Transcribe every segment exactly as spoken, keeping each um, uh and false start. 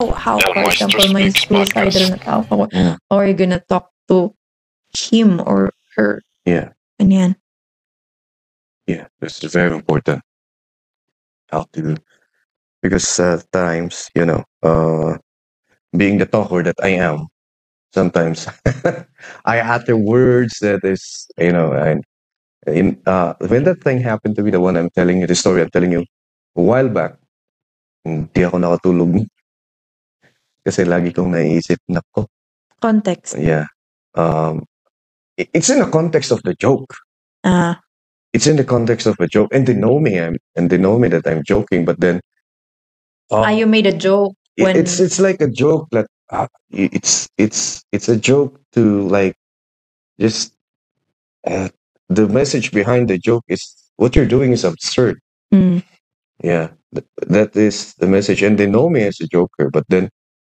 how, for example, may suicidal na tao ako, Yeah. how are you gonna talk to him or her? Yeah. Ganyan. Yeah, that's very important. How to, because uh, times, you know, uh, being the talker that I am, sometimes I utter words that is, you know, and in uh, when that thing happened to me, the one I'm telling you, the story I'm telling you, a while back, hindi ako nakatulog kasi lagi kong naiisip, nako, Context. yeah, um, i- it's in the context of the joke. Ah, It's in the context of a joke, and they know me, I'm, and they know me that I'm joking, but then uh, ah, you made a joke it- when it's it's like a joke that uh, i- it's it's it's a joke to like just uh, the message behind the joke is what you're doing is absurd. Mm, Yeah, th- that is the message, and they know me as a joker. But then,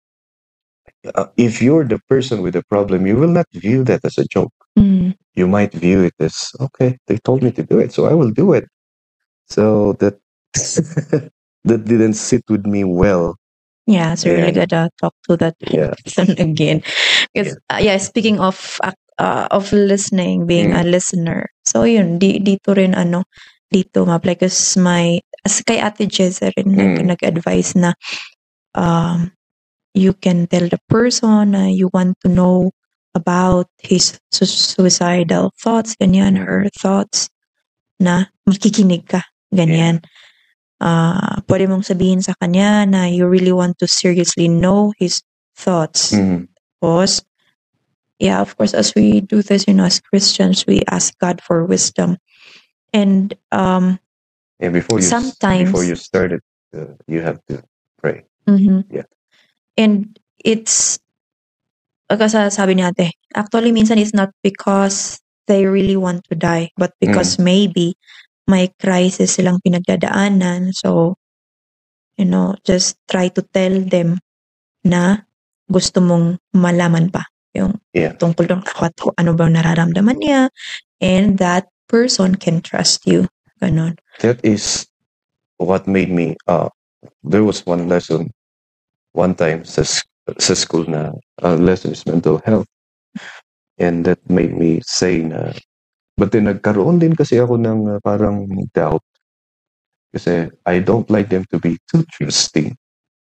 uh, if you're the person with the problem, you will not view that as a joke. mm. You might view it as okay, they told me to do it, so I will do it. So that that didn't sit with me well. Yeah, so really And gotta talk to that yeah, person again. Because uh, yeah, speaking of ac- uh, of listening, being a Mm. listener. So yun, di, dito rin ano, dito ma-apply. Because my, as kay Ate Jezza rin nag, Mm. nag-advise na um, you can tell the person na you want to know about his su- suicidal thoughts, ganyan, her thoughts, na makikinig ka, ganyan. Uh, pwede mong sabihin sa kanya na you really want to seriously know his thoughts. Mm. Because, yeah, of course, as we do this, you know, as Christians, we ask God for wisdom. And um, Yeah, before you s- sometimes, before you start it, uh, you have to pray. Mhm. Yeah. And it's, kasi sabi ni ate, actually, minsan it's not because they really want to die, but because maybe may crisis silang pinagdadaanan. So, you know, just try to tell them na gusto mong malaman pa yung Yeah. tungkol dun what, ano ba nararamdaman niya, and that person can trust you. Ganon. That is what made me. Uh, there was one lesson, one time sa s- sa school na uh, lesson is mental health, and that made me say na. But then nagkaroon din kasi ako ng uh, parang doubt kasi I don't like them to be too trusting,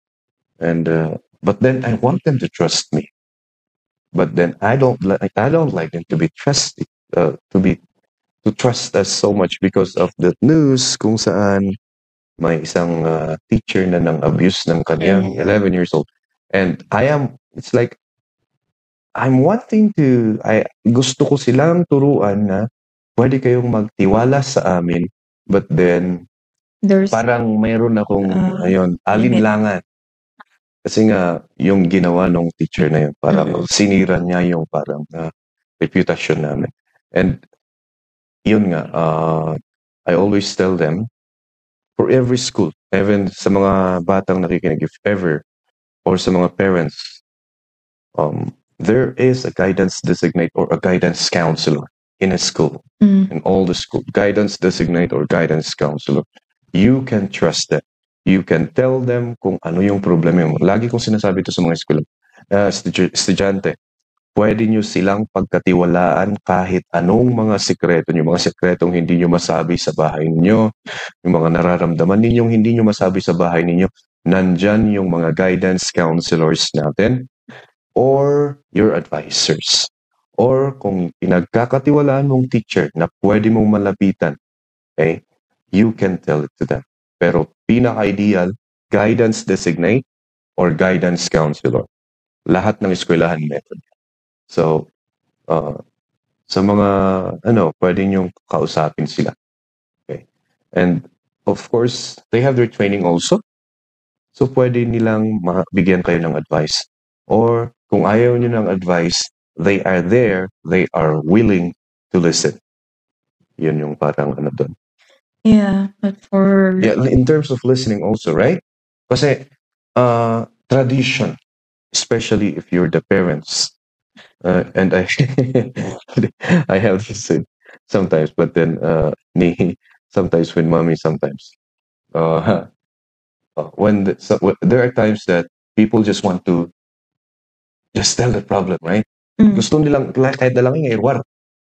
and uh, but then I want them to trust me. But then I don't like I don't like them to be trusting, uh, to be to trust us so much because of the news kung saan may isang uh, teacher na nang abuse ng kanyang Mm. eleven years old. And I am, it's like, I'm wanting to, I gusto ko silang turuan na pwede kayong magtiwala sa amin, but then There's parang mayroon akong, uh, ayun, alinlangan. Kasi nga, yung ginawa ng teacher na yun, parang Mhm. sinira niya yung parang uh, reputation namin. And yun nga, uh, I always tell them, for every school, even sa mga batang nakikinig, if ever, or sa mga parents, um, there is a guidance designate or a guidance counselor in a school, Mm. in all the school, guidance designate or guidance counselor. You can trust them. You can tell them kung ano yung problema mo. Lagi kong sinasabi ito sa mga eskwela, uh, estu- estudyante, pwede nyo silang pagkatiwalaan kahit anong mga sikreto nyo, mga sikretong hindi nyo masabi sa bahay ninyo, yung mga nararamdaman ninyong hindi nyo masabi sa bahay ninyo, nandyan yung mga guidance counselors natin or your advisors. Or kung pinagkakatiwalaan mong teacher na pwede mong malapitan, okay, you can tell it to them. Pero pinaka-ideal, guidance designate or guidance counselor. Lahat ng eskwelahan meron. So, uh, sa mga, ano, pwede niyong kausapin sila. Okay. And, of course, they have their training also. So, pwede nilang mabigyan kayo ng advice. Or, kung ayaw niyo ng advice, they are there, they are willing to listen. Yun yung parang ano doon. Yeah, but for Yeah, in terms of listening also, right? Kasi, uh, tradition, especially if you're the parents, uh, and I, I have this uh, sometimes, but then, uh, ni, sometimes with mommy, sometimes, uh, uh, when the, so, w- there are times that people just want to just tell the problem, right? Mm. Gusto nilang kahit na lang yung war.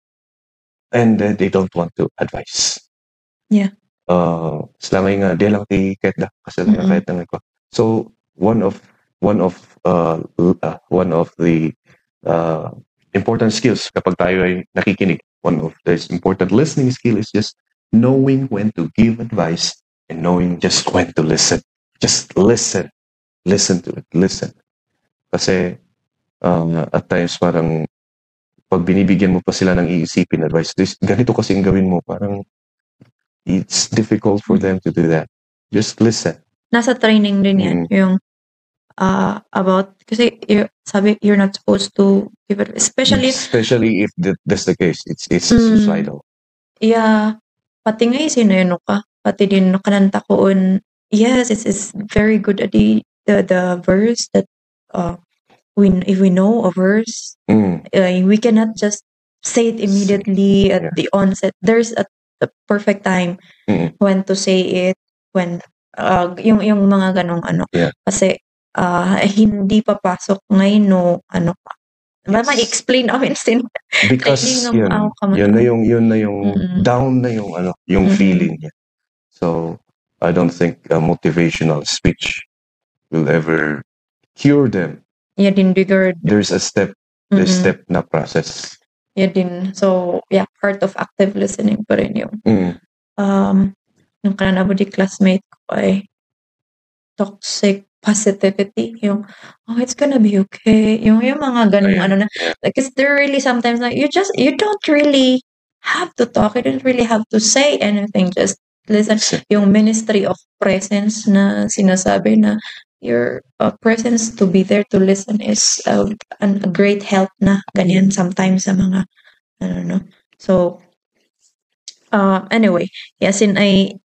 And uh, they don't want to advise. Yeah. Uh, selama nga dia lang ti kahit da kasi lang Mm-mm. kahit na ko. So one of one of uh, uh, one of the uh, important skills kapag tayo ay nakikinig, one of the important listening skill is just knowing when to give advice and knowing just when to listen. Just listen. Listen to it. Listen. Kasi uh, at times parang pag binibigyan mo pa sila ng iisipin advice, this, ganito kasing gawin mo, parang it's difficult for them to do that. Just listen. Nasa training din yan, Mm. yung uh, about, kasi you, sabi, you're not supposed to give it, especially, Especially if that, that's the case, it's it's Mm. suicidal. yeah, pati nga sinayano ka, pati din kananta ko on, yes, it's, it's very good at the, the, the verse that, uh, we, if we know a verse, Mm. uh, we cannot just say it immediately at Yeah. the onset. There's a, a perfect time Mm. when to say it, when uh, yung yung mga ganong ano. Yeah. Kasi uh, hindi papasok ngayon no ano pa. Yes. Ma-explain namin sin. Because Training yun, ng ako ka man. yun na yung yun na yung Mm-mm. down na yung ano, yung Mm-mm. feeling niya. So I don't think a motivational speech will ever cure them. Yeah, din bigger. There's a step, the Mm-mm. step na process. Yeah, din. So, yeah, part of active listening pa rin yung Mm. um yung kanana di classmate ko ay toxic positivity, yung oh it's gonna be okay, yung yung mga ganung Ayan. ano na, Yeah. like it's there really sometimes like you just you don't really have to talk, you don't really have to say anything, just listen. Yung ministry of presence na sinasabi na your uh, presence to be there to listen is uh, an, a great help na ganyan sometimes sa mga I don't know. So uh anyway, yes, in I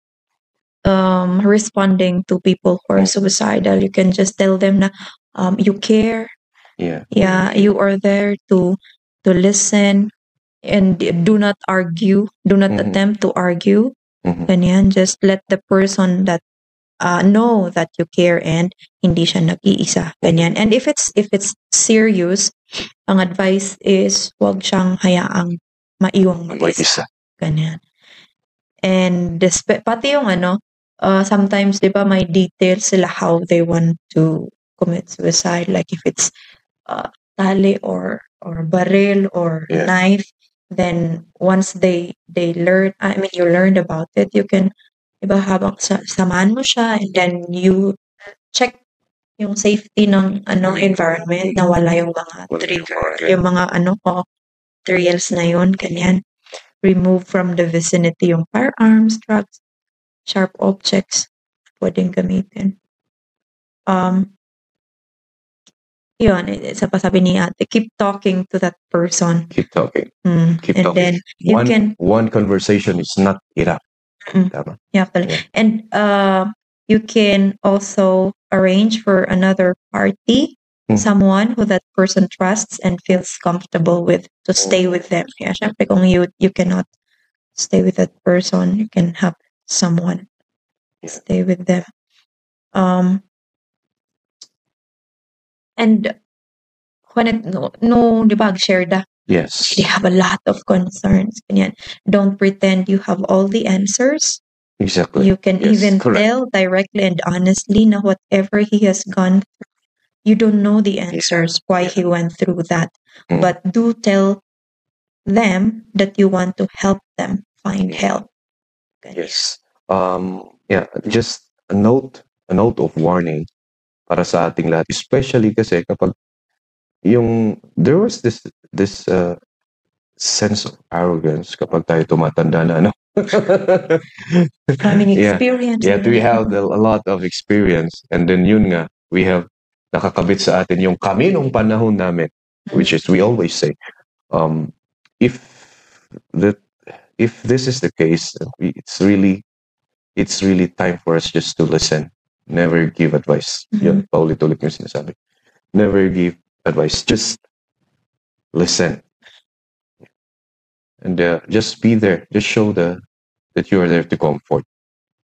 um responding to people who are suicidal, you can just tell them na um you care, Yeah. yeah, you are there to to listen and do not argue, do not Mhm. attempt to argue. Mhm. Ganyan, just let the person that uh know that you care and hindi siya nag-iisa. Ganyan. And if it's if it's serious, ang advice is wag siyang hayaang maiwang mag-isa. Mag-isa. Ganyan. And despe- pati yung ano, uh, sometimes, di ba, may details sila how they want to commit suicide. Like if it's uh, tali or or baril or Yeah. knife, then once they they learn, I mean, you learned about it, you can, di ba, habang sa, samahan mo siya and then you check yung safety ng ano environment na wala yung mga Wala yung trigger, mga- yung mga ano, oh, trails na yun, ganyan. Remove from the vicinity yung firearms, drugs, sharp objects, pwedeng gamitin. Um, yun, isa pa sabi ni ate, keep talking to that person. Keep talking. Mm. Keep And talking. then you one, can, one conversation is not enough. Mm. Tama. yeah, pala. Yeah. And uh, you can also arrange for another party, Mm. someone who that person trusts and feels comfortable with, to stay with them. Yeah, syempre kung you you cannot stay with that person, you can have someone Yeah. stay with them. Um, and when it no, no di ba, share da, Yes. they have a lot of concerns. Ganyan. Don't pretend you have all the answers. Exactly. You can Yes, even correct. tell directly and honestly na whatever he has gone through, you don't know the answers why he went through that. Mm. But do tell them that you want to help them find help. Ganyan. Yes. Um, yeah, just a note, a note of warning para sa ating lahat, especially kasi kapag yung there was this this uh, sense of arrogance kapag tayo tumatanda na ano. Maraming Yeah. experience. Yeah, we have a, a lot of experience and then yun nga, we have nakakabit sa atin yung kami nung panahon namin, which is we always say, um, if that if this is the case, we- it's really it's really time for us just to listen. Never give advice. Mhm. Yun, paulit-ulit yung sinasabi. Never give advice. Just listen. And uh, just be there. Just show the that you are there to comfort.